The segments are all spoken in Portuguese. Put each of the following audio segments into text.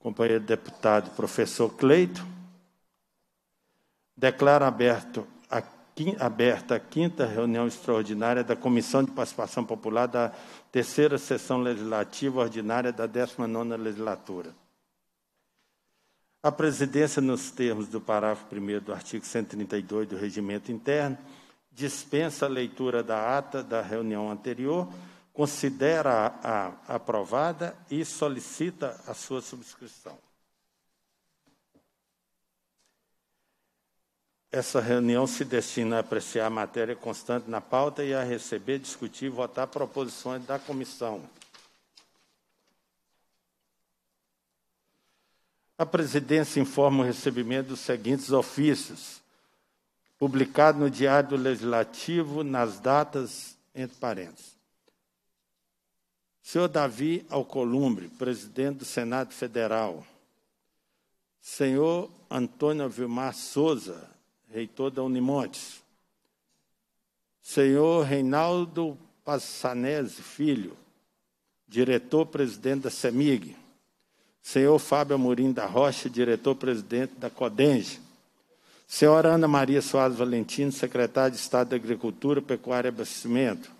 companheiro deputado professor Cleito, declaro aberta a quinta reunião extraordinária da Comissão de Participação Popular da terceira sessão legislativa ordinária da 19ª legislatura. A presidência, nos termos do parágrafo 1º do artigo 132 do Regimento Interno, dispensa a leitura da ata da reunião anterior, considera-a aprovada e solicita a sua subscrição. Essa reunião se destina a apreciar a matéria constante na pauta e a receber, discutir e votar proposições da comissão. A presidência informa o recebimento dos seguintes ofícios, publicado no Diário Legislativo, nas datas, entre parênteses. Senhor Davi Alcolumbre, presidente do Senado Federal. Senhor Antônio Vilmar Souza, reitor da Unimontes. Senhor Reinaldo Passanese Filho, diretor-presidente da CEMIG. Senhor Fábio Amorim da Rocha, diretor-presidente da CODENGE. Senhora Ana Maria Soares Valentino, secretária de Estado da Agricultura, Pecuária e Abastecimento.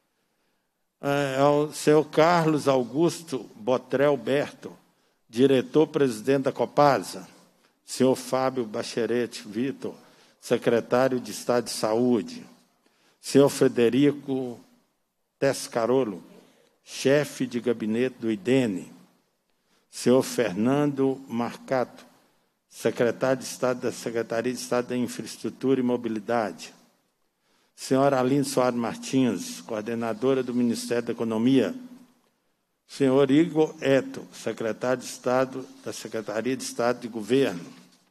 Senhor Carlos Augusto Botrel Berto, diretor-presidente da Copasa. Senhor Fábio Bacherete Vitor, secretário de Estado de Saúde. Senhor Frederico Tescarolo, chefe de gabinete do IDENE. Senhor Fernando Marcato, secretário de Estado da Secretaria de Estado da Infraestrutura e Mobilidade. Senhora Aline Soares Martins, coordenadora do Ministério da Economia. Senhor Igor Eto, secretário de Estado da Secretaria de Estado de Governo.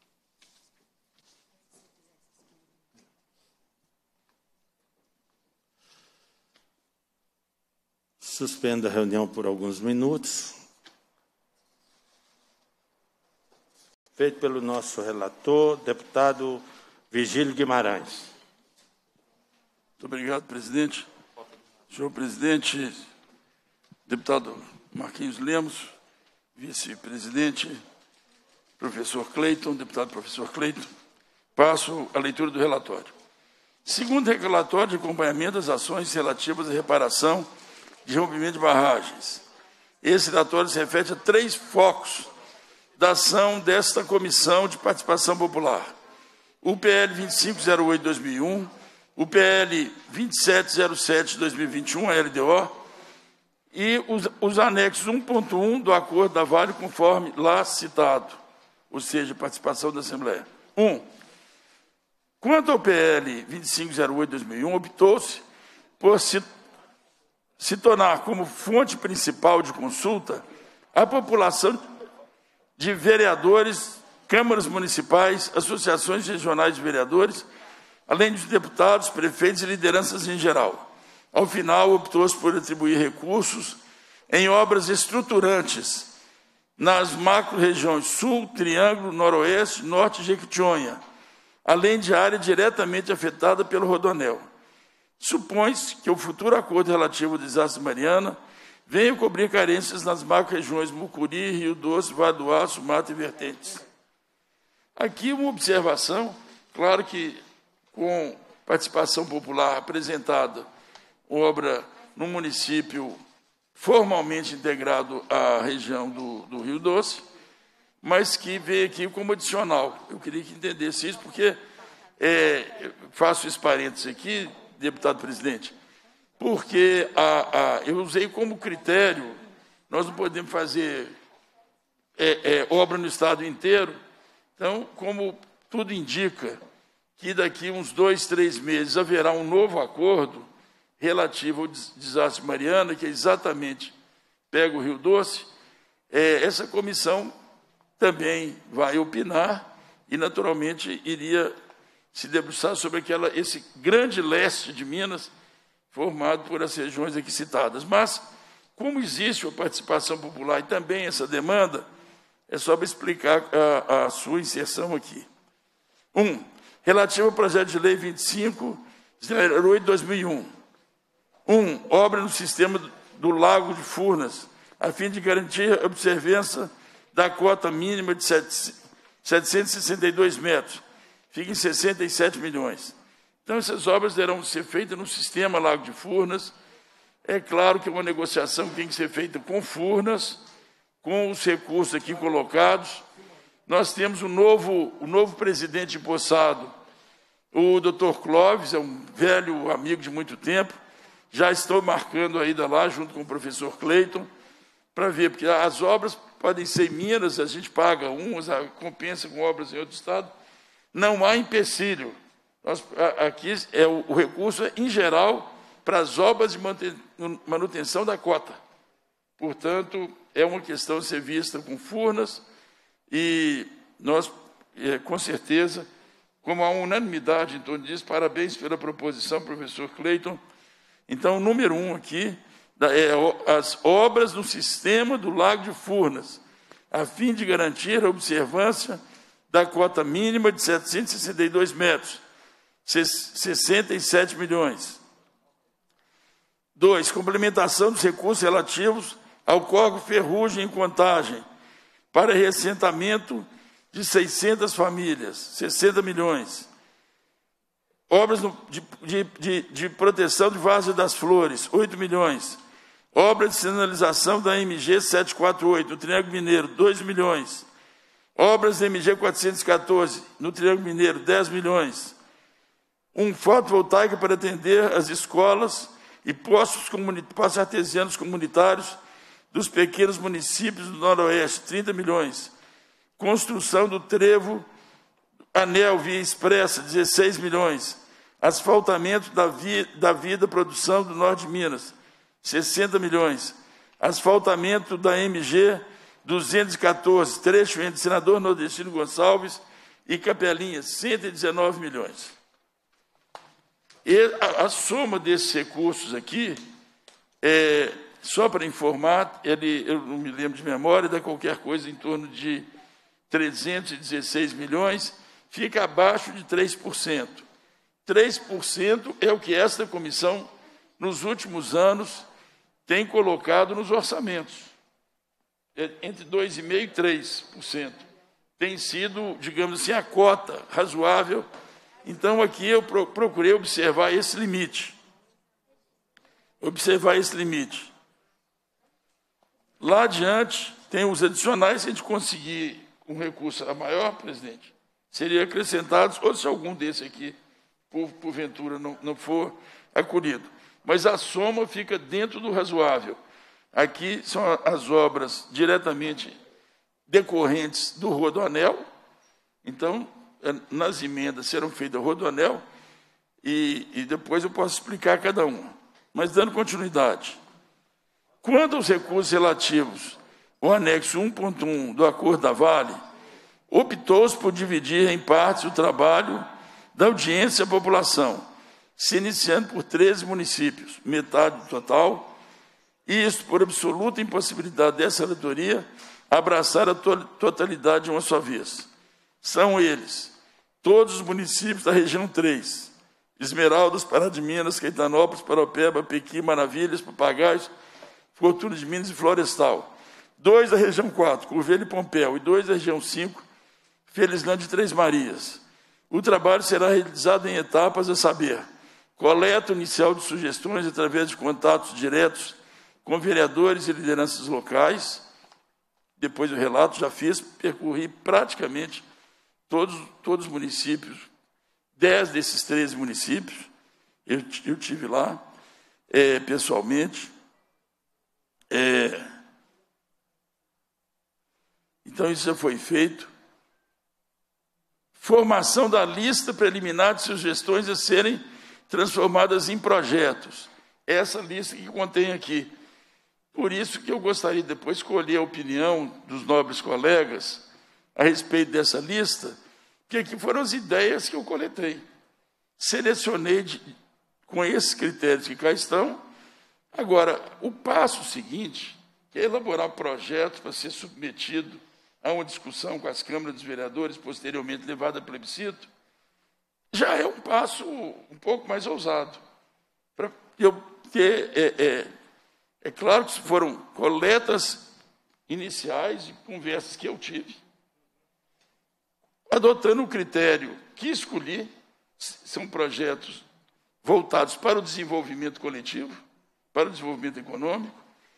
Suspendo a reunião por alguns minutos. Feito pelo nosso relator, deputado Virgílio Guimarães. Muito obrigado, presidente. Senhor presidente, deputado Marquinhos Lemos, vice-presidente, professor Cleiton, deputado professor Cleiton, passo a leitura do relatório. Segundo relatório de acompanhamento das ações relativas à reparação de rompimento de barragens. Esse relatório se refere a 3 focos da ação desta Comissão de Participação Popular. O PL 2508-2001, o PL 2707-2021, a LDO, e os anexos 1.1 do Acordo da Vale, conforme lá citado, ou seja, participação da Assembleia. 1. Quanto ao PL 2508-2001, optou-se por se tornar como fonte principal de consulta a população de vereadores, câmaras municipais, associações regionais de vereadores, além dos deputados, prefeitos e lideranças em geral. Ao final, optou-se por atribuir recursos em obras estruturantes nas macro-regiões Sul, Triângulo, Noroeste, Norte e Jequitinhonha, além de área diretamente afetada pelo Rodoanel. Supõe-se que o futuro acordo relativo ao desastre Mariana venha cobrir carências nas macro-regiões Mucuri, Rio Doce, Vale do Aço, Mata e Vertentes. Aqui uma observação, claro que com participação popular apresentada, obra no município formalmente integrado à região do Rio Doce, mas que veio aqui como adicional. Eu queria que entendesse isso, porque faço esse parênteses aqui, deputado presidente, porque eu usei como critério, nós não podemos fazer obra no estado inteiro, então, como tudo indica que daqui uns 2, 3 meses haverá um novo acordo relativo ao desastre Mariana, que exatamente pega o Rio Doce, essa comissão também vai opinar e, naturalmente, iria se debruçar sobre esse grande leste de Minas, formado por as regiões aqui citadas. Mas, como existe a participação popular e também essa demanda, é só para explicar a sua inserção aqui. 1. Relativo ao projeto de lei 2508-2001. 1. Obra no sistema do Lago de Furnas, a fim de garantir a observância da cota mínima de 762 metros, fica em 67 milhões. Então, essas obras deverão ser feitas no sistema Lago de Furnas. É claro que uma negociação tem que ser feita com Furnas, com os recursos aqui colocados. Nós temos o novo presidente empossado, o doutor Clóvis, é um velho amigo de muito tempo. Já estou marcando a ida lá, junto com o professor Cleiton, para ver, porque as obras podem ser em Minas, a gente paga umas, compensa com obras em outro estado. Não há empecilho. Aqui o recurso é, em geral, para as obras de manutenção da cota. Portanto, é uma questão a ser vista com Furnas, e nós, com certeza, como há unanimidade em torno disso, parabéns pela proposição, professor Cleiton. Então, o número 1 aqui é as obras no sistema do Lago de Furnas, a fim de garantir a observância da cota mínima de 762 metros, 67 milhões. 2. Complementação dos recursos relativos ao córrego Ferrugem em Contagem, para reassentamento de 600 famílias, 60 milhões. Obras de proteção de Várzea das Flores, 8 milhões. Obras de sinalização da MG 748, no Triângulo Mineiro, 2 milhões. Obras da MG 414, no Triângulo Mineiro, 10 milhões. Um fotovoltaico para atender as escolas e postos artesianos comunitários dos pequenos municípios do Noroeste, 30 milhões. Construção do trevo Anel Via Expressa, 16 milhões. Asfaltamento da Vida Produção do Norte de Minas, 60 milhões. Asfaltamento da MG 214, trecho entre Senador Nordestino Gonçalves e Capelinha, 119 milhões. E a soma desses recursos aqui, só para informar, eu não me lembro de memória, dá qualquer coisa em torno de 316 milhões, fica abaixo de 3%. 3% é o que esta comissão, nos últimos anos, tem colocado nos orçamentos. Entre 2,5% e 3%. Tem sido, digamos assim, a cota razoável. Então, aqui eu procurei observar esse limite. Lá adiante, tem os adicionais. Se a gente conseguir um recurso a maior, presidente, seriam acrescentados, ou se algum desse aqui, porventura, não for acolhido. Mas a soma fica dentro do razoável. Aqui são as obras diretamente decorrentes do Rodoanel. Então, nas emendas serão feitas o Rodoanel, e depois eu posso explicar cada uma. Mas, dando continuidade, quanto aos recursos relativos ao anexo 1.1 do Acordo da Vale, optou-se por dividir em partes o trabalho da audiência à população, se iniciando por 13 municípios, metade do total, e isso por absoluta impossibilidade dessa relatoria abraçar a totalidade de uma só vez. São eles, todos os municípios da região 3, Esmeraldas, Pará de Minas, Caetanópolis, Paropeba, Pequi, Maravilhas, Papagaios, Fortuna de Minas e Florestal. 2 da região 4, Curvelho e Pompéu, e 2 da região 5, Felizlândia e Três Marias. O trabalho será realizado em etapas, a saber, coleta inicial de sugestões através de contatos diretos com vereadores e lideranças locais. Depois do relato, já fiz, percorri praticamente todos os municípios, 10 desses 13 municípios, eu tive lá pessoalmente. Então, isso já foi feito. Formação da lista preliminar de sugestões a serem transformadas em projetos. Essa lista que contém aqui. Por isso que eu gostaria de depois escolher a opinião dos nobres colegas a respeito dessa lista, que aqui foram as ideias que eu coletei. Selecionei com esses critérios que cá estão. Agora, o passo seguinte, que é elaborar um projeto para ser submetido a uma discussão com as câmaras dos vereadores, posteriormente levado a plebiscito, já é um passo um pouco mais ousado. É claro que foram coletas iniciais e conversas que eu tive, adotando o critério que escolhi, são projetos voltados para o desenvolvimento coletivo, para o desenvolvimento econômico,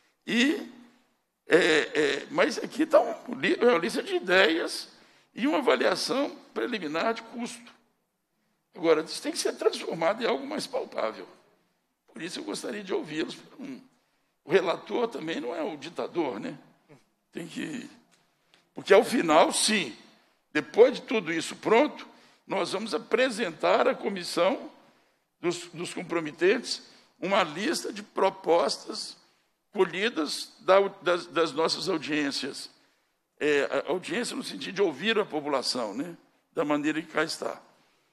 mas aqui está uma lista de ideias e uma avaliação preliminar de custo. Agora, isso tem que ser transformado em algo mais palpável. Por isso eu gostaria de ouvi-los. O relator também não é o ditador, né? Tem que... Porque, ao final, sim, depois de tudo isso pronto, nós vamos apresentar à comissão dos comprometentes uma lista de propostas colhidas das nossas audiências. Audiência no sentido de ouvir a população, né? Da maneira que cá está.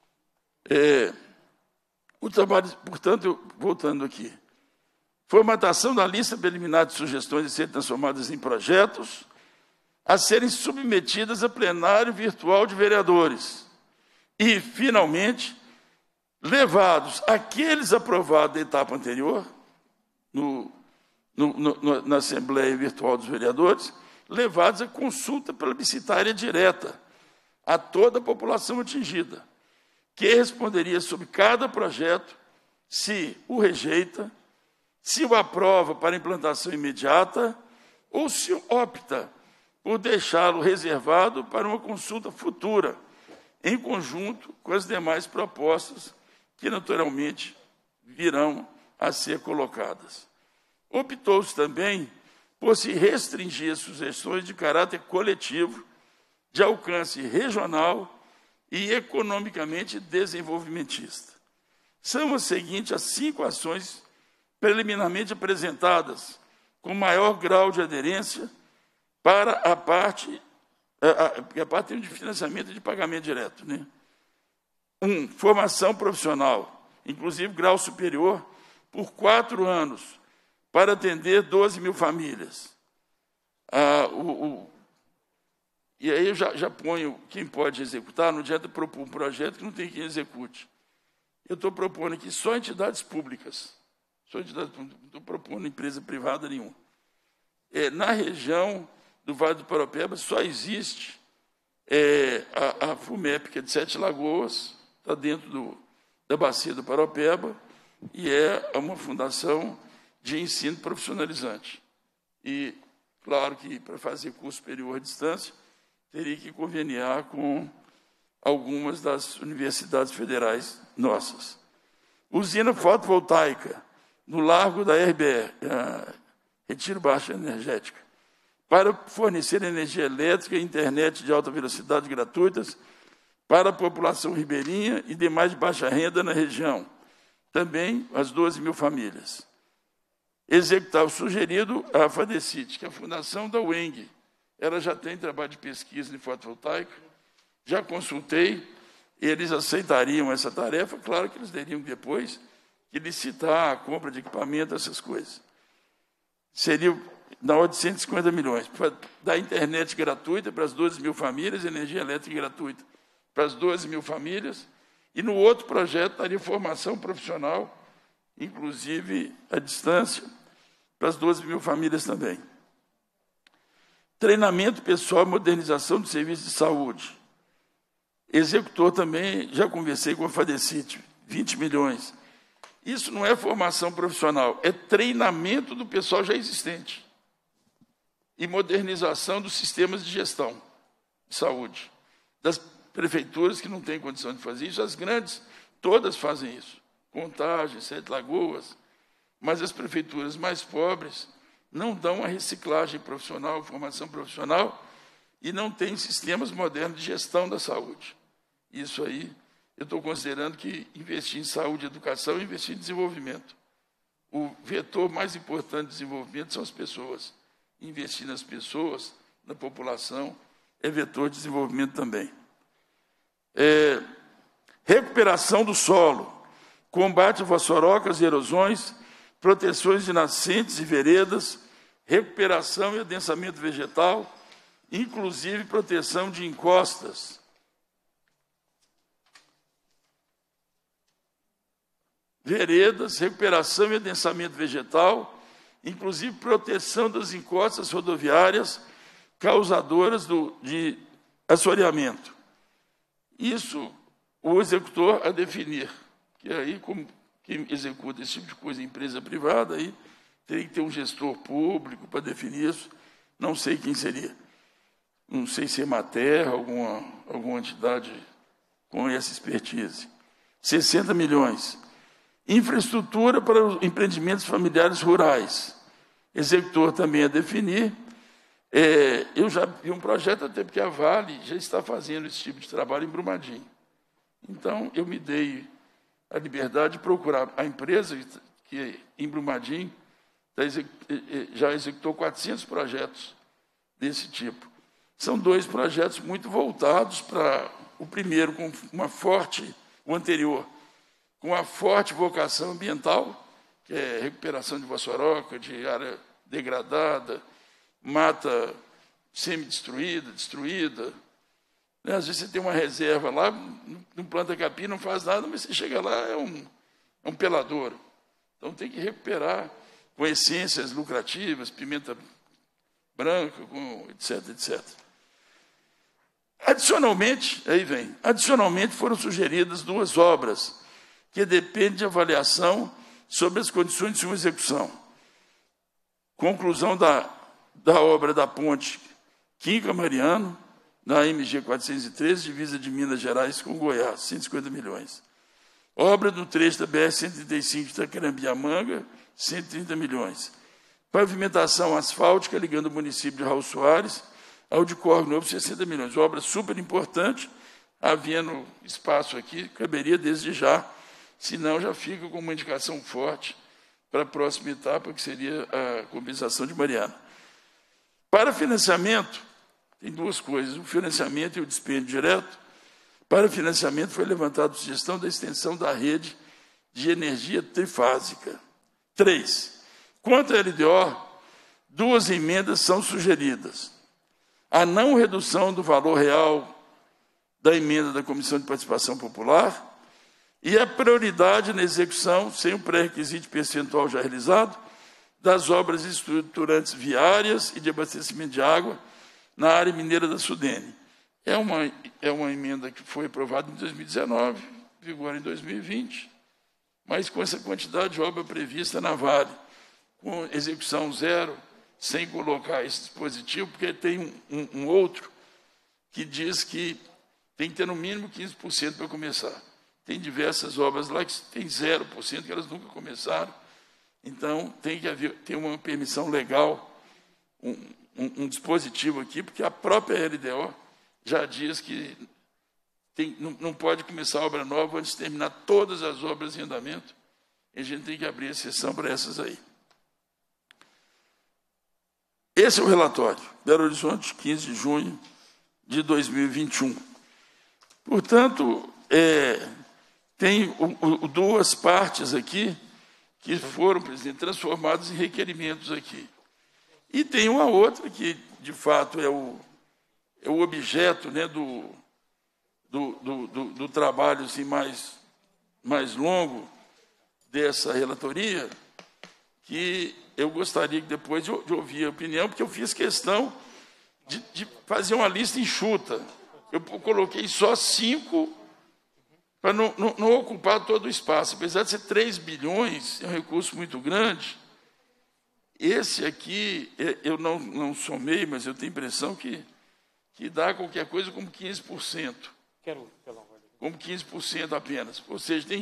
O trabalho, portanto, voltando aqui, formatação da lista preliminar de sugestões a serem transformadas em projetos, a serem submetidas a plenário virtual de vereadores e, finalmente, levados aqueles aprovados da etapa anterior, na Assembleia Virtual dos Vereadores, levados à consulta plebiscitária direta a toda a população atingida, que responderia sobre cada projeto se o rejeita, se o aprova para implantação imediata ou se opta por deixá-lo reservado para uma consulta futura, em conjunto com as demais propostas que, naturalmente, virão a ser colocadas. Optou-se também por se restringir as sugestões de caráter coletivo, de alcance regional e economicamente desenvolvimentista. São as seguintes as 5 ações preliminarmente apresentadas, com maior grau de aderência para a parte de financiamento e de pagamento direto, né? 1. Formação profissional, inclusive grau superior, por 4 anos, para atender 12 mil famílias. E aí eu já ponho quem pode executar, não adianta propor um projeto que não tem quem execute. Eu estou propondo aqui só entidades públicas, não estou propondo empresa privada nenhuma. Na região do Vale do Paraopeba só existe a FUMEP, que é de 7 Lagoas, está dentro da bacia do Paraopeba, e é uma fundação de ensino profissionalizante. E, claro que para fazer curso superior à distância, teria que conveniar com algumas das universidades federais nossas. Usina fotovoltaica, no Largo da RBE, Retiro Baixa Energética, para fornecer energia elétrica e internet de alta velocidade gratuitas para a população ribeirinha e demais de baixa renda na região, também as 12 mil famílias. Executar o sugerido à FADECIT, que é a fundação da UENG. Ela já tem trabalho de pesquisa em fotovoltaica, já consultei, eles aceitariam essa tarefa, claro que eles teriam depois que licitar a compra de equipamento, essas coisas. Seria na ordem de 150 milhões, para dar internet gratuita para as 12 mil famílias, energia elétrica gratuita para as 12 mil famílias, e no outro projeto daria formação profissional, inclusive à distância, para as 12 mil famílias também. Treinamento pessoal e modernização do serviço de saúde. Executor também, já conversei com a FADECIT, 20 milhões. Isso não é formação profissional, é treinamento do pessoal já existente e modernização dos sistemas de gestão de saúde. Das prefeituras que não têm condição de fazer isso, as grandes, todas fazem isso. Contagem, 7 Lagoas, mas as prefeituras mais pobres não dão a reciclagem profissional, formação profissional, e não têm sistemas modernos de gestão da saúde. Isso aí, eu estou considerando que investir em saúde e educação é investir em desenvolvimento. O vetor mais importante de desenvolvimento são as pessoas. Investir nas pessoas, na população, é vetor de desenvolvimento também. Recuperação do solo, combate a vassourocas e erosões, proteções de nascentes e veredas, recuperação e adensamento vegetal, inclusive proteção de encostas. Veredas, recuperação e adensamento vegetal, inclusive proteção das encostas rodoviárias causadoras de assoreamento. Isso o executor a definir, que aí, como quem executa esse tipo de coisa em empresa privada, aí teria que ter um gestor público para definir isso. Não sei quem seria. Não sei se é Emater, alguma entidade com essa expertise. 60 milhões. Infraestrutura para os empreendimentos familiares rurais. Executor também a definir. Eu já vi um projeto, até porque a Vale já está fazendo esse tipo de trabalho em Brumadinho. Então, eu me dei a liberdade de procurar a empresa que, em Brumadinho, já executou 400 projetos desse tipo. São 2 projetos muito voltados para o primeiro, com o anterior, com uma forte vocação ambiental, que é recuperação de Vossoroca, de área degradada, mata semi-destruída, destruída. Às vezes você tem uma reserva lá, não planta capim, não faz nada, mas você chega lá, é um peladouro. Então tem que recuperar com essências lucrativas, pimenta branca, etc, etc. Adicionalmente foram sugeridas 2 obras que dependem de avaliação sobre as condições de sua execução. Conclusão da obra da ponte Quinca Mariano, na MG 413, divisa de Minas Gerais com Goiás, 150 milhões. Obra do trecho da BR-135 de Itaquerambia-Manga, 130 milhões. Pavimentação asfáltica ligando o município de Raul Soares ao de Córrego Novo, 60 milhões. Obra super importante, havendo espaço aqui, caberia desde já, senão já fica com uma indicação forte para a próxima etapa, que seria a compensação de Mariana. Para financiamento, tem 2 coisas, o financiamento e o dispêndio direto. Para financiamento foi levantada a sugestão da extensão da rede de energia trifásica. 3. Quanto à LDO, 2 emendas são sugeridas. A não redução do valor real da emenda da Comissão de Participação Popular e a prioridade na execução, sem o pré-requisito percentual já realizado, das obras estruturantes viárias e de abastecimento de água na área mineira da Sudene. É uma emenda que foi aprovada em 2019, vigor em 2020, mas com essa quantidade de obra prevista na Vale, com execução zero, sem colocar esse dispositivo, porque tem um outro que diz que tem que ter no mínimo 15% para começar. Tem diversas obras lá que tem 0%, que elas nunca começaram. Então, tem que ter uma permissão legal, um dispositivo aqui, porque a própria LDO já diz que não pode começar a obra nova antes de terminar todas as obras em andamento. E a gente tem que abrir exceção para essas aí. Esse é o relatório, Belo Horizonte, 15 de junho de 2021. Portanto, tem 2 partes aqui que foram, presidente, transformadas em requerimentos aqui. E tem uma outra que, de fato, é o objeto, né, do trabalho assim, mais longo dessa relatoria, que eu gostaria que depois de ouvir a opinião, porque eu fiz questão de fazer uma lista enxuta. Eu coloquei só 5 para não ocupar todo o espaço. Apesar de ser 3 bilhões, é um recurso muito grande. Esse aqui, eu não somei, mas eu tenho a impressão que dá qualquer coisa como 15%. Como 15% apenas. Ou seja, tem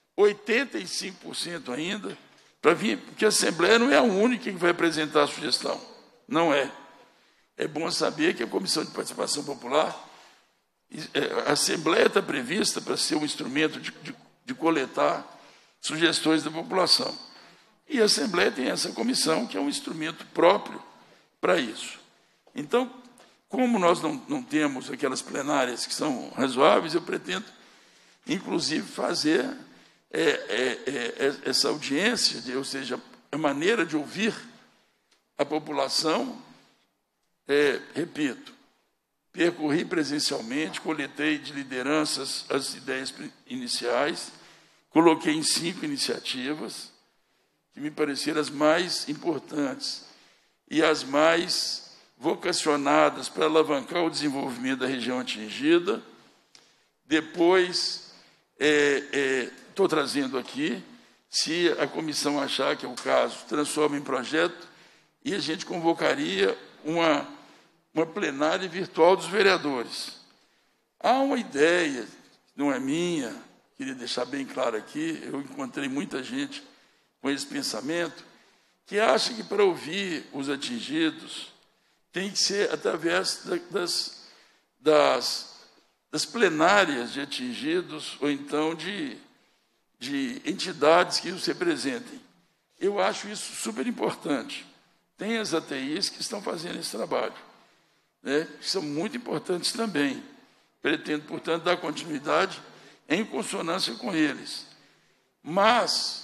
85% ainda para vir, porque a Assembleia não é a única que vai apresentar a sugestão. Não é. É bom saber que a Comissão de Participação Popular, a Assembleia está prevista para ser um instrumento de coletar sugestões da população. E a Assembleia tem essa comissão, que é um instrumento próprio para isso. Então, como nós não temos aquelas plenárias que são razoáveis, eu pretendo, inclusive, fazer essa audiência, ou seja, a maneira de ouvir a população, repito, percorri presencialmente, coletei de lideranças as ideias iniciais, coloquei em 5 iniciativas, que me pareceram as mais importantes e as mais vocacionadas para alavancar o desenvolvimento da região atingida. Depois, estou trazendo aqui, se a comissão achar que é o caso, transforma em projeto e a gente convocaria uma plenária virtual dos vereadores. Há uma ideia, não é minha, queria deixar bem claro aqui, eu encontrei muita gente com esse pensamento, que acha que para ouvir os atingidos tem que ser através das plenárias de atingidos ou então de entidades que os representem. Eu acho isso super importante. Tem as ATIs que estão fazendo esse trabalho, né, que são muito importantes também. Pretendo, portanto, dar continuidade em consonância com eles. Mas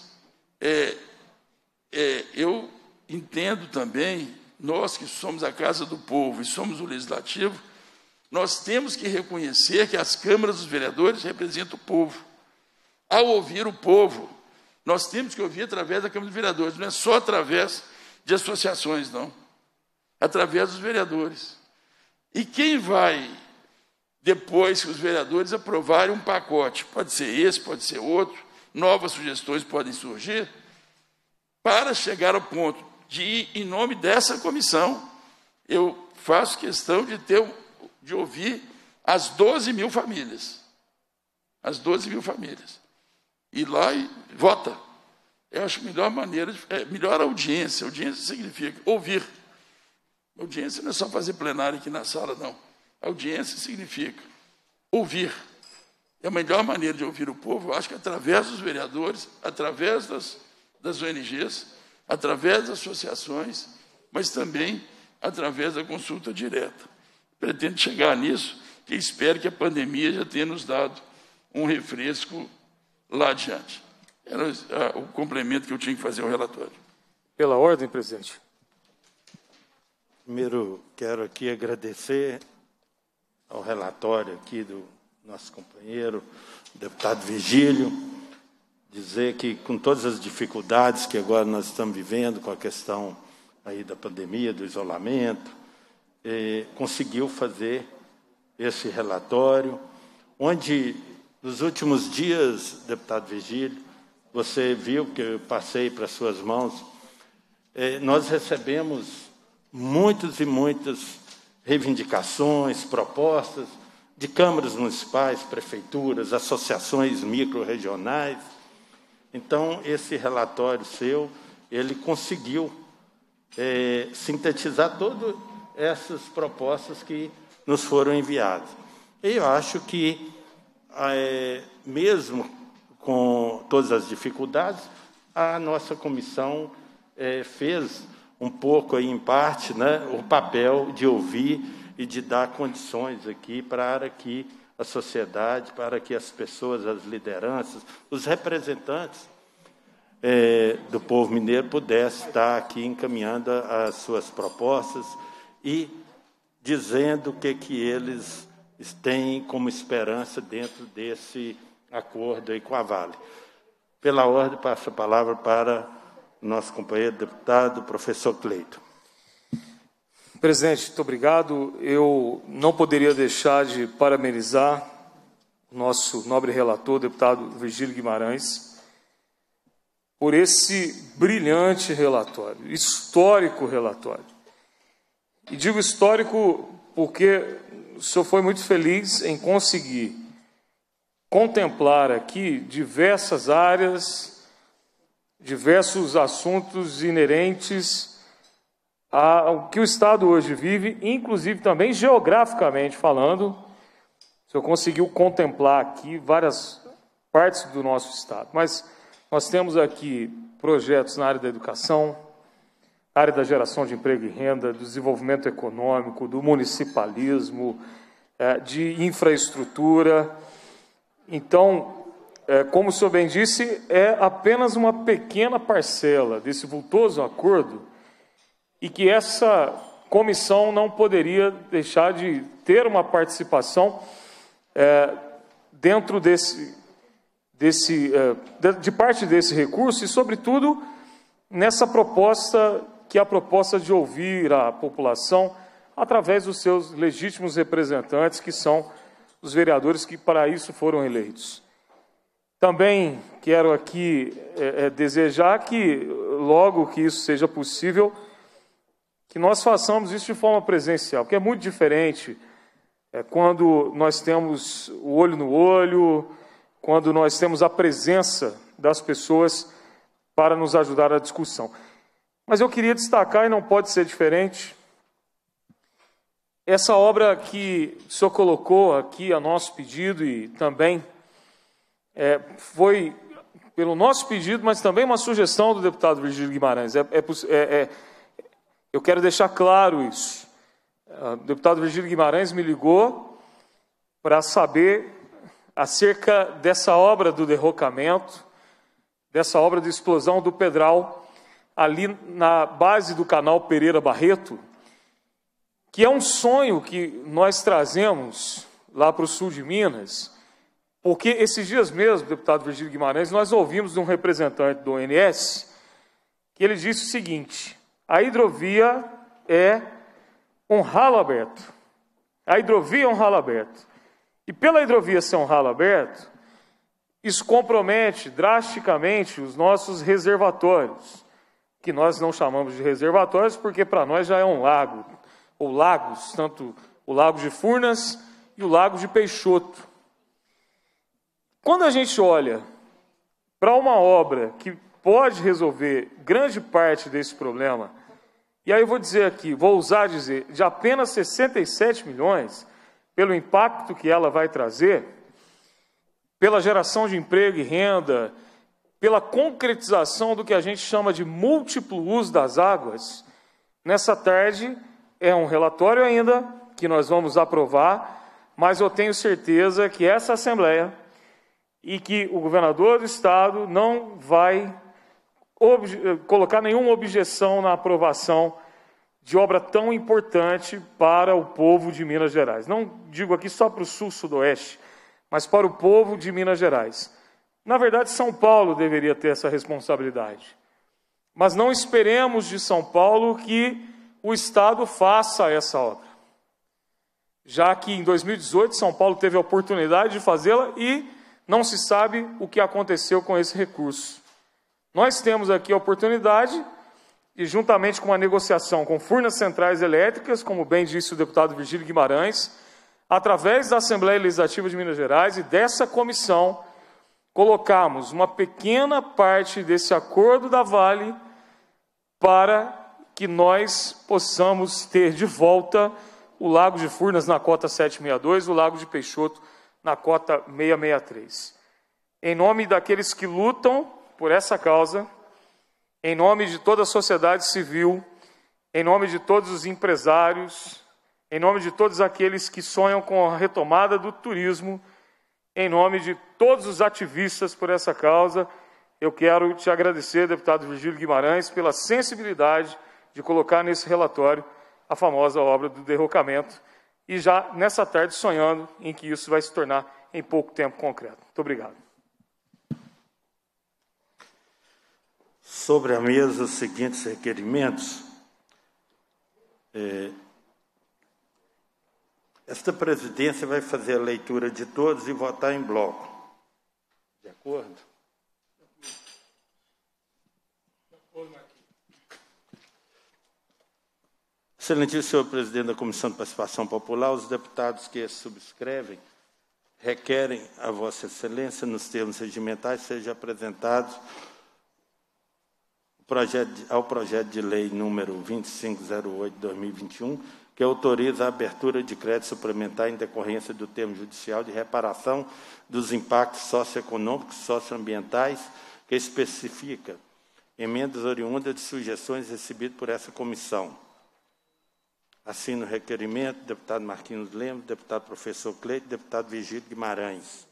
eu entendo também, nós que somos a Casa do Povo e somos o Legislativo, nós temos que reconhecer que as câmaras dos vereadores representam o povo. Ao ouvir o povo, nós temos que ouvir através da Câmara dos Vereadores, não é só através de associações, não. Através dos vereadores. E quem vai, depois que os vereadores aprovarem um pacote, pode ser esse, pode ser outro, novas sugestões podem surgir, para chegar ao ponto de ir em nome dessa comissão, eu faço questão de ouvir as 12 mil famílias. As 12 mil famílias. Ir lá e vota. Eu acho a melhor maneira, melhor audiência. Audiência significa ouvir. Audiência não é só fazer plenário aqui na sala, não. Audiência significa ouvir. É a melhor maneira de ouvir o povo, eu acho que através dos vereadores, através das ONGs, através das associações, mas também através da consulta direta. Pretendo chegar nisso, que espero que a pandemia já tenha nos dado um refresco lá adiante. Era o complemento que eu tinha que fazer ao relatório. Pela ordem, presidente. Primeiro, quero aqui agradecer ao relatório aqui do nosso companheiro, o deputado Virgílio, dizer que, com todas as dificuldades que agora nós estamos vivendo, com a questão aí da pandemia, do isolamento, conseguiu fazer esse relatório, onde, nos últimos dias, deputado Virgílio, você viu que eu passei para suas mãos, nós recebemos muitas e muitas reivindicações, propostas de câmaras municipais, prefeituras, associações micro-regionais. Então, esse relatório seu, ele conseguiu sintetizar todas essas propostas que nos foram enviadas. E eu acho que, mesmo com todas as dificuldades, a nossa comissão fez um pouco, aí, em parte, né, o papel de ouvir e de dar condições aqui para que a sociedade, para que as pessoas, as lideranças, os representantes do povo mineiro pudessem estar aqui encaminhando as suas propostas e dizendo o que eles têm como esperança dentro desse acordo aí com a Vale. Pela ordem, passo a palavra para o nosso companheiro deputado, professor Cleito. Presidente, muito obrigado. Eu não poderia deixar de parabenizar o nosso nobre relator, deputado Virgílio Guimarães, por esse brilhante relatório, histórico relatório. E digo histórico porque o senhor foi muito feliz em conseguir contemplar aqui diversas áreas, diversos assuntos inerentes ao que o Estado hoje vive, inclusive também geograficamente falando. O senhor conseguiu contemplar aqui várias partes do nosso Estado. Mas nós temos aqui projetos na área da educação, na área da geração de emprego e renda, do desenvolvimento econômico, do municipalismo, de infraestrutura. Então, como o senhor bem disse, é apenas uma pequena parcela desse vultoso acordo e que essa comissão não poderia deixar de ter uma participação dentro de parte desse recurso e, sobretudo, nessa proposta, que é a proposta de ouvir a população através dos seus legítimos representantes, que são os vereadores que para isso foram eleitos. Também quero aqui desejar que, logo que isso seja possível, que nós façamos isso de forma presencial, porque é muito diferente quando nós temos o olho no olho, quando nós temos a presença das pessoas para nos ajudar na discussão. Mas eu queria destacar, e não pode ser diferente, essa obra que o senhor colocou aqui a nosso pedido e também foi pelo nosso pedido, mas também uma sugestão do deputado Virgílio Guimarães. Eu quero deixar claro isso. O deputado Virgílio Guimarães me ligou para saber acerca dessa obra do derrocamento, dessa obra de explosão do Pedral, ali na base do canal Pereira Barreto, que é um sonho que nós trazemos lá para o sul de Minas, porque esses dias mesmo, deputado Virgílio Guimarães, nós ouvimos de um representante do ONS que ele disse o seguinte: a hidrovia é um ralo aberto. A hidrovia é um ralo aberto. E pela hidrovia ser um ralo aberto, isso compromete drasticamente os nossos reservatórios, que nós não chamamos de reservatórios porque para nós já é um lago, ou lagos, tanto o Lago de Furnas e o Lago de Peixoto. Quando a gente olha para uma obra que pode resolver grande parte desse problema, e aí eu vou dizer aqui, vou ousar dizer, de apenas 67 milhões, pelo impacto que ela vai trazer, pela geração de emprego e renda, pela concretização do que a gente chama de múltiplo uso das águas, nessa tarde é um relatório ainda que nós vamos aprovar, mas eu tenho certeza que essa Assembleia e que o governador do Estado não vai colocar nenhuma objeção na aprovação de obra tão importante para o povo de Minas Gerais. Não digo aqui só para o sul-sudoeste, mas para o povo de Minas Gerais. Na verdade, São Paulo deveria ter essa responsabilidade. Mas não esperemos de São Paulo que o Estado faça essa obra. Já que em 2018 São Paulo teve a oportunidade de fazê-la e não se sabe o que aconteceu com esse recurso. Nós temos aqui a oportunidade e, juntamente com uma negociação com Furnas Centrais Elétricas, como bem disse o deputado Virgílio Guimarães, através da Assembleia Legislativa de Minas Gerais e dessa comissão, colocamos uma pequena parte desse acordo da Vale para que nós possamos ter de volta o Lago de Furnas na cota 762, o Lago de Peixoto na cota 663. Em nome daqueles que lutam por essa causa, em nome de toda a sociedade civil, em nome de todos os empresários, em nome de todos aqueles que sonham com a retomada do turismo, em nome de todos os ativistas por essa causa, eu quero te agradecer, deputado Virgílio Guimarães, pela sensibilidade de colocar nesse relatório a famosa obra do derrocamento, e já nessa tarde sonhando em que isso vai se tornar em pouco tempo concreto. Muito obrigado. Sobre a mesa, os seguintes requerimentos. Esta presidência vai fazer a leitura de todos e votar em bloco. De acordo? Excelentíssimo senhor presidente da Comissão de Participação Popular, os deputados que subscrevem requerem a Vossa Excelência, nos termos regimentais, seja apresentado ao projeto de lei número 2508/2021, que autoriza a abertura de crédito suplementar em decorrência do termo judicial de reparação dos impactos socioeconômicos e socioambientais, que especifica emendas oriundas de sugestões recebidas por essa comissão. Assino o requerimento, deputado Marquinhos Lemos, deputado professor Cleito, deputado Virgílio Guimarães.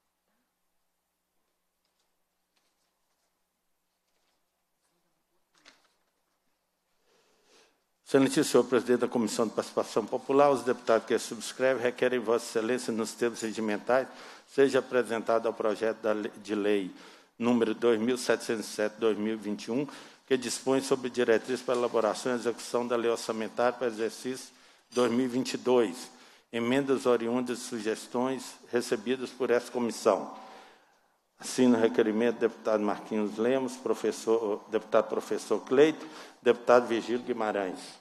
Excelentíssimo senhor presidente da Comissão de Participação Popular, os deputados que subscrevem requerem Vossa Excelência, nos termos regimentais, seja apresentado ao projeto de lei número 2707/2021, que dispõe sobre diretrizes para elaboração e execução da lei orçamentária para o exercício 2022, emendas oriundas de sugestões recebidas por essa comissão. Assino o requerimento deputado Marquinhos Lemos, deputado professor Cleito, deputado Virgílio Guimarães.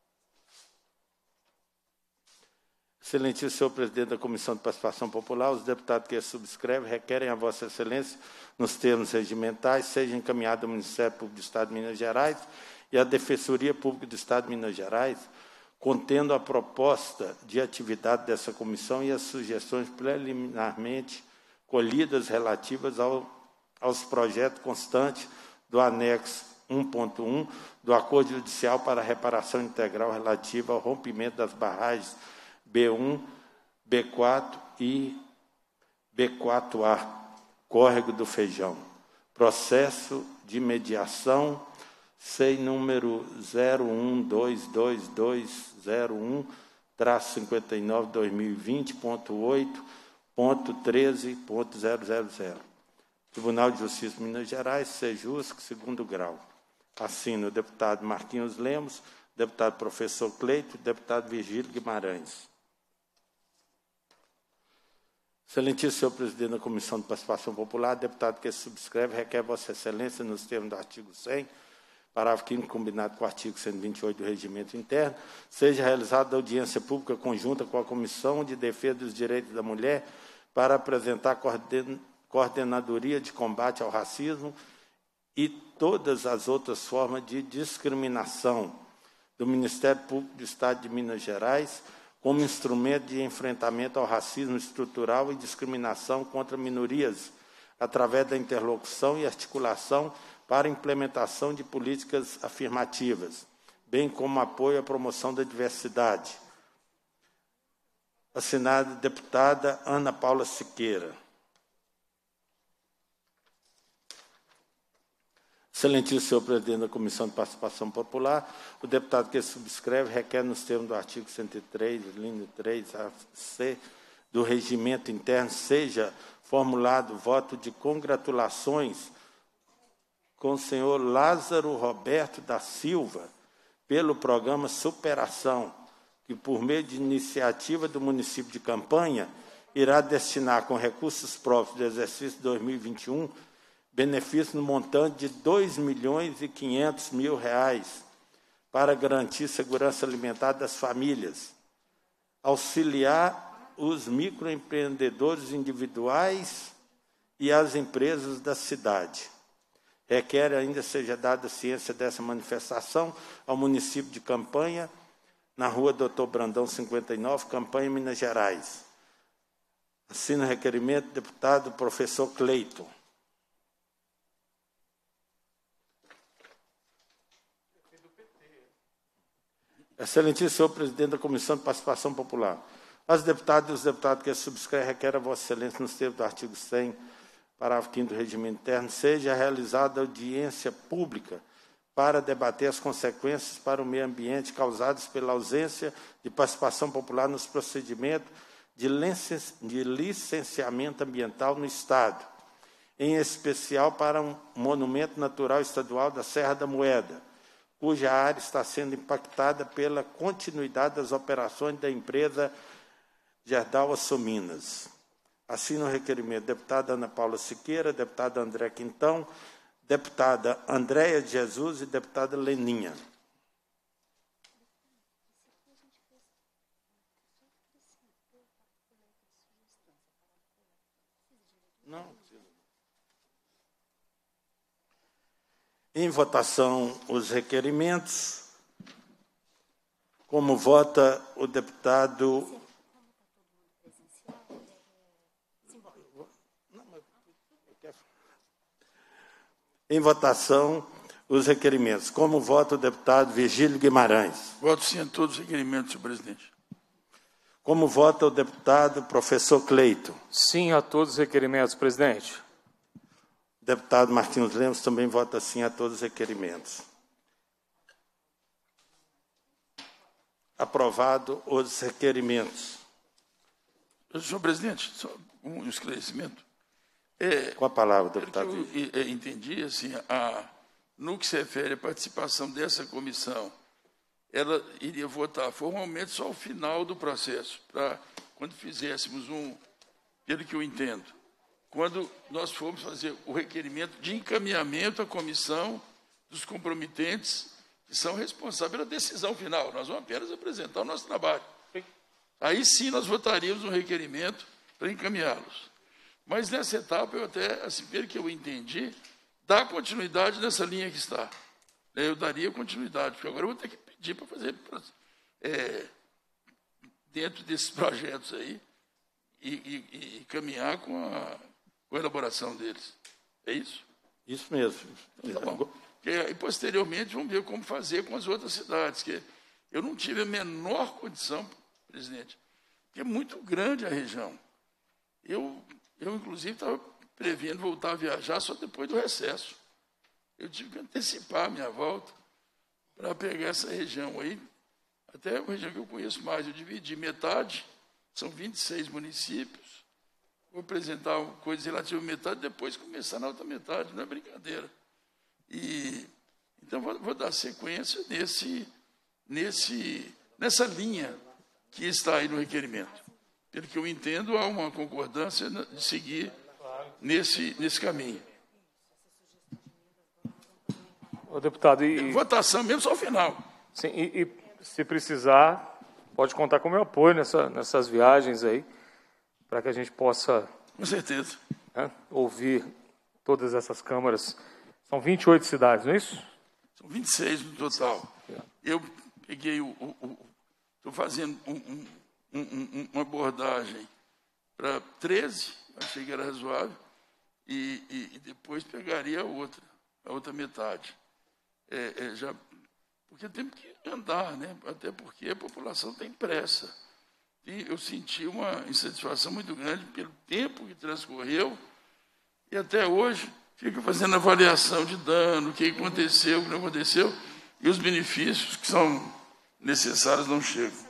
Excelentíssimo senhor presidente da Comissão de Participação Popular, os deputados que subscrevem requerem a Vossa Excelência, nos termos regimentais, seja encaminhado ao Ministério Público do Estado de Minas Gerais e à Defensoria Pública do Estado de Minas Gerais, contendo a proposta de atividade dessa comissão e as sugestões preliminarmente colhidas relativas aos projetos constantes do anexo 1.1 do Acordo Judicial para a Reparação Integral relativa ao rompimento das barragens B1, B4 e B4A, Córrego do Feijão. Processo de mediação, SEI número 01222201-59-2020.8.13.000. Tribunal de Justiça de Minas Gerais, SEJUSC, segundo grau. Assino o deputado Marquinhos Lemos, deputado professor Cleito e deputado Virgílio Guimarães. Excelentíssimo senhor presidente da Comissão de Participação Popular, deputado que subscreve, requer Vossa Excelência, nos termos do artigo 100, parágrafo 5º, combinado com o artigo 128 do Regimento Interno, seja realizada audiência pública conjunta com a Comissão de Defesa dos Direitos da Mulher para apresentar a coordenadoria de combate ao racismo e todas as outras formas de discriminação do Ministério Público do Estado de Minas Gerais, como instrumento de enfrentamento ao racismo estrutural e discriminação contra minorias, através da interlocução e articulação para a implementação de políticas afirmativas, bem como apoio à promoção da diversidade. Assinado deputada Ana Paula Siqueira. Excelentíssimo senhor presidente da Comissão de Participação Popular, o deputado que subscreve requer, nos termos do artigo 103, linha 3A-C, do Regimento Interno, seja formulado voto de congratulações com o senhor Lázaro Roberto da Silva pelo programa Superação, que, por meio de iniciativa do município de Campanha, irá destinar, com recursos próprios do exercício 2021, benefício no montante de R$ 2.500.000 para garantir segurança alimentar das famílias, auxiliar os microempreendedores individuais e as empresas da cidade. Requer ainda seja dada ciência dessa manifestação ao município de Campanha, na rua Doutor Brandão 59, Campanha, Minas Gerais. Assina o requerimento, deputado professor Cleito. Excelentíssimo senhor presidente da Comissão de Participação Popular, as deputadas e os deputados que subscrevem requerem a Vossa Excelência, nos termos do artigo 100, parágrafo 5º do Regimento Interno, seja realizada audiência pública para debater as consequências para o meio ambiente causadas pela ausência de participação popular nos procedimentos de licenciamento ambiental no Estado, em especial para um monumento natural estadual da Serra da Moeda, cuja área está sendo impactada pela continuidade das operações da empresa Gerdau Açominas. Assino o requerimento deputada Ana Paula Siqueira, deputada André Quintão, deputada Andréia de Jesus e deputada Leninha. Não precisa. Em votação, os requerimentos. Como vota o deputado... Em votação, os requerimentos. Como vota o deputado Virgílio Guimarães? Voto sim a todos os requerimentos, senhor presidente. Como vota o deputado professor Cleito? Sim a todos os requerimentos, presidente. O deputado Marquinhos Lemos também vota sim a todos os requerimentos. Aprovado os requerimentos. Senhor presidente, só um esclarecimento. Com a palavra, deputado. Eu entendi, assim, no que se refere à participação dessa comissão ela iria votar formalmente só ao final do processo, para quando fizéssemos pelo que eu entendo, quando nós formos fazer o requerimento de encaminhamento à comissão dos comprometentes que são responsáveis pela decisão final. Nós vamos apenas apresentar o nosso trabalho. Aí sim nós votaríamos um requerimento para encaminhá-los. Mas nessa etapa, eu até, assim, pelo que eu entendi, dá continuidade nessa linha que está. Eu daria continuidade, porque agora eu vou ter que pedir para fazer dentro desses projetos aí e caminhar com a elaboração deles. É isso? Isso mesmo. Então, tá bom. E posteriormente vamos ver como fazer com as outras cidades, que eu não tive a menor condição, presidente, porque é muito grande a região. Eu inclusive, estava prevendo voltar a viajar só depois do recesso. Eu tive que antecipar a minha volta para pegar essa região aí, até a região que eu conheço mais. Eu dividi metade, são 26 municípios, vou apresentar coisas relativas à metade, depois começar na outra metade, não é brincadeira. Então, vou dar sequência nessa linha que está aí no requerimento. Pelo que eu entendo, há uma concordância de seguir nesse caminho. Ô, deputado, votação mesmo só ao final. Sim, e se precisar, pode contar com o meu apoio nessas viagens aí, para que a gente possa... Com certeza. Né, ouvir todas essas câmaras. São 28 cidades, não é isso? São 26 no total. Eu peguei estou fazendo uma abordagem para 13, achei que era razoável, e depois pegaria a outra metade. Porque temos que andar, né? Até porque a população tem pressa. E eu senti uma insatisfação muito grande pelo tempo que transcorreu, e até hoje fica fazendo avaliação de dano, o que aconteceu, o que não aconteceu, e os benefícios que são necessários não chegam.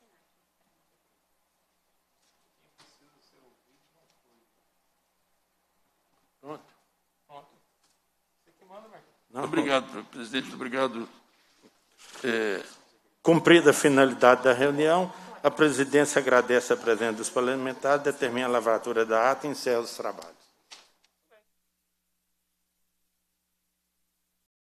Obrigado, presidente. Obrigado. Cumprida a finalidade da reunião, a presidência agradece a presença dos parlamentares, determina a lavratura da ata e encerra os trabalhos.